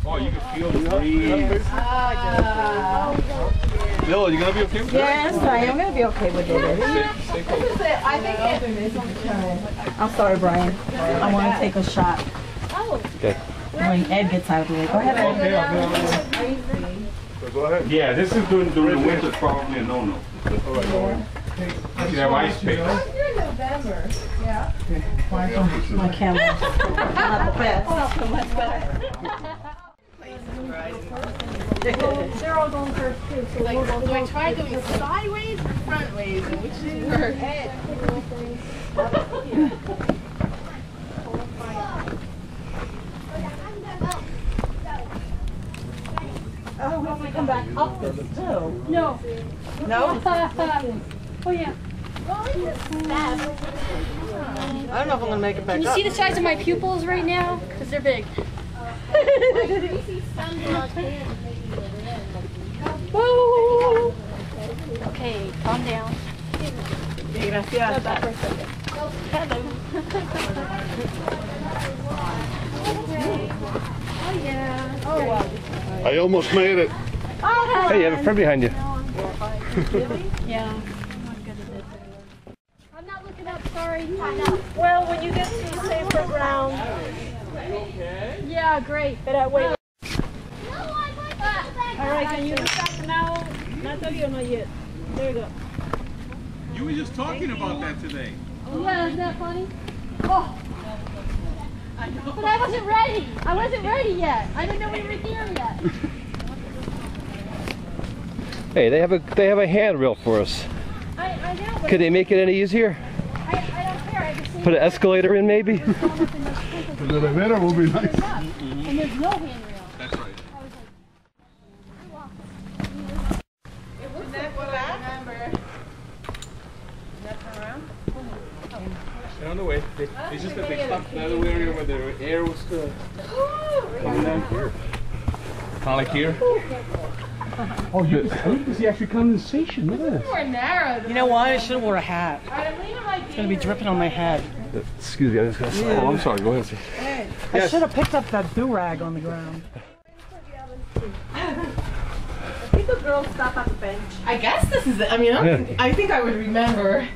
Oh, you can feel the breeze. Bill, are you gonna be okay with that? Yes, I am gonna be okay with it. Stay close. I think I'm sorry, Brian. I want to take a shot. Okay. When Ed gets out of the way. Go ahead, Ed. So go ahead. Yeah, this is during the winter, probably a no-no. All right, go ahead. You have ice space. My camera. Not the best. They're all going first too. So like, do I try going sideways or frontways? And which is worse? Oh, we have to come back up this too. No. No? Oh yeah. I don't know if I'm gonna make it back Can you up. see the size of my pupils right now? Because they're big. Woo! Okay, calm down. Gracias. Hello. Oh yeah. Oh wow. I almost made it. Hey, you have a friend behind you. Yeah. I'm not looking up, sorry. Well, when you get to safer ground. Yeah, great. But wait. Alright, can you stop now? Natalie or not yet? There you go. You were just talking about that today. Yeah, isn't that funny? Oh. But I wasn't ready. I wasn't ready yet. I didn't know we were here yet. Hey, they have a handrail for us. I know, but Could they make it any easier? I don't care. I just Put an escalator in, maybe? The elevator will be nice. And there's no handrail. That's right. They're on the way. It's just that they stopped in another area where the air was coming down here. Kind of like here. Oh, you can see actually condensation. Look at this. More narrow. You know what? I should have wore a hat. It's gonna be dripping on my head. Excuse me, I'm just gonna Oh, I'm sorry. Go ahead. I should have picked up that do-rag on the ground. I think the girls stop at the bench. I guess this is it. I mean, I think I would remember.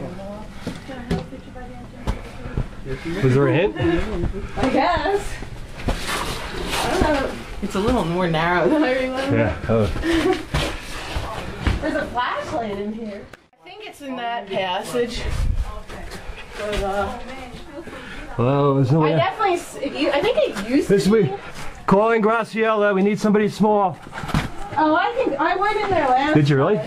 Was there a hint? I guess. I don't know. It's a little more narrow than I remember. Yeah. Oh. There's a flashlight in here. I think it's in that passage. But, Well, there's no I way. definitely, I think it used This to way. be. Calling Graciela, we need somebody small. Oh, I think I went in there last. Did you really?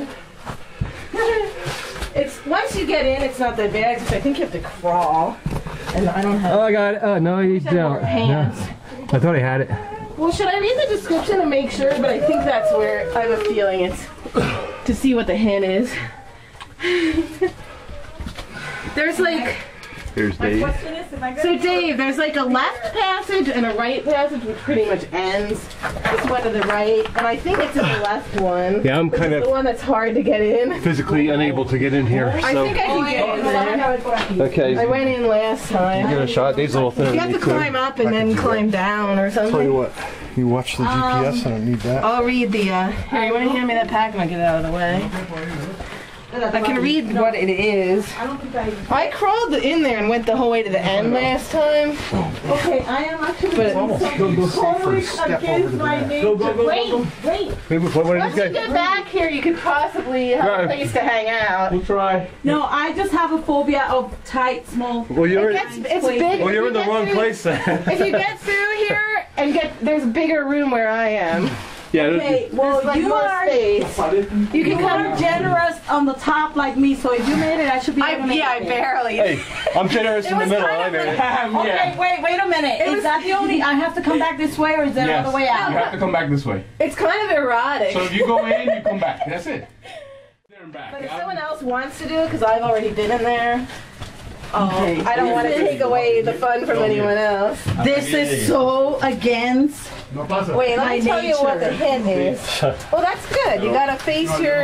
It's once you get in, it's not that bad. I think you have to crawl, and I don't have. Oh, I got it. Oh, no, you don't. Pants. No. I thought I had it. Well, should I read the description to make sure? But I think that's where I have a feeling it's to see what the hint is. There's like. Here's Dave. So Dave, there's like a left passage and a right passage, which pretty much ends. This one to the right, and I think it's in the left one. Yeah, I'm kind the of one that's hard to get in. physically unable to get in here. I So. think I can get in there. Okay. I went in last time. Give it a shot. Dave's a little thin. You have to climb up and then climb down or something. Tell you what, you watch the GPS, I don't need that. I'll read the, here, you want to hand me that pack and I'll get it out of the way? I can read what it is. I crawled in there and went the whole way to the end last time. Okay, I am actually But totally against my nature. wait. Wait, what Once did you get back here, you could possibly have a place to hang out. We'll try. No, I just have a phobia of tight, small. Well, you're It's big. well, If you're you in the get wrong through- place then. If you get through here and there's a bigger room where I am. Yeah. Okay, well, Like you more are space. You can come. generous on the top like me, so if you made it, I should be able to make I it. barely. Hey, I'm generous in the was middle. kind I of made it. Okay, wait a minute. Is that the only, I have to come back this way, or is there another way You out? have to come back this way. It's kind of erotic. So if you go in, you come back. That's it. There and back. But if someone else wants to do it, because I've already been in there, I don't want to take away the fun from anyone else. This is so against No pasa. Wait, let me tell you what the hint is. Well, that's good. You gotta face your.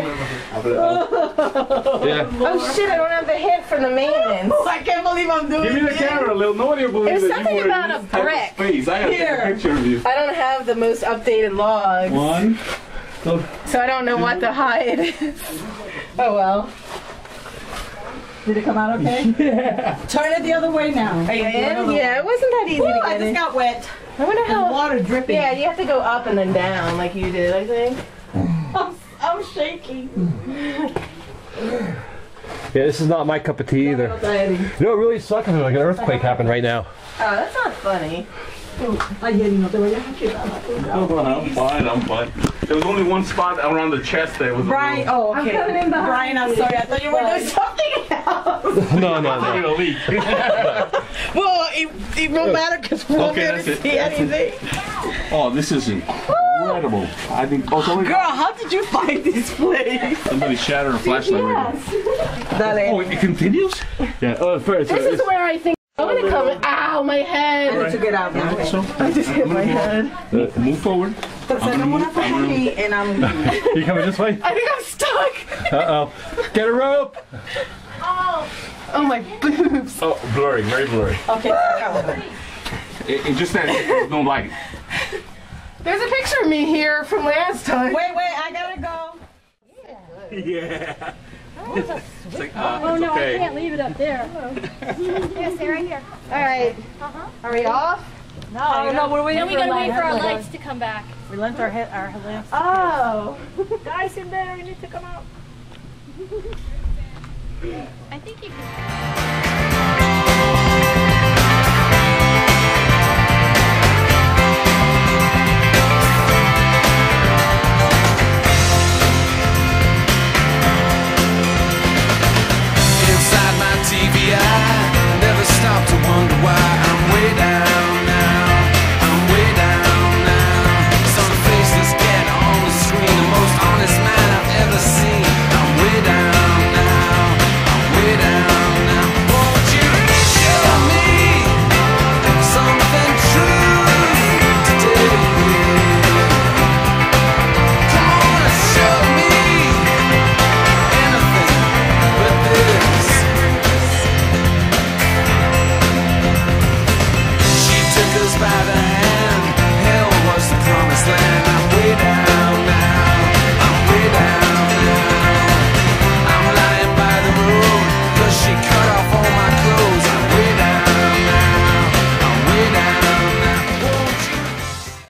Yeah. Oh shit! I don't have the hint for the maintenance. I can't believe I'm doing Give me the camera, Lil. Nobody will believe There's that you something were in about this a type of brick. space. I gotta take a picture of you. I don't have the most updated logs. One. So I don't know what the height is. Oh well. Did it come out okay? Yeah. Turn it the other way now. Are you in? Yeah, it wasn't that easy to I get just in. got wet. I wonder There's how. water dripping. Yeah, you have to go up and then down like you did, I think. I'm shaking. Yeah, this is not my cup of tea either. You know, it really sucks if like an earthquake happened right now. Oh, that's not funny. Ayer no te vayas a quedar. I'm fine, I'm fine. There was only one spot around the chest there. Was Brian, oh, okay. Brian, I'm sorry. I thought you were doing something else. No. a leak. Well, it won't matter because we won't be able to see anything. Oh, this is incredible. I think. Oh, somebody, Girl, how did you find this place? somebody shattered a flashlight right now. Oh, it continues? Yeah. Oh, first. This is where I think I'm gonna come in. Ow, my head! To get out now. So, I just hit my head. move forward. Sacamos una foto aquí and I'm leaving. You coming this way? I think I'm stuck. Uh-oh. Get a rope! Oh, my boobs. Oh, blurry, very blurry. Okay, sacamos. It just that there's no light. There's a picture of me here from last time. Wait, I gotta go. Yeah. It's like, Oh it's no, okay. I can't leave it up there. Yeah, stay right here. All right. Are we off? No, we're waiting Then we gotta wait for our lights to come back. We lent our lamps. Oh. Guys in there, you need to come out. I think you can.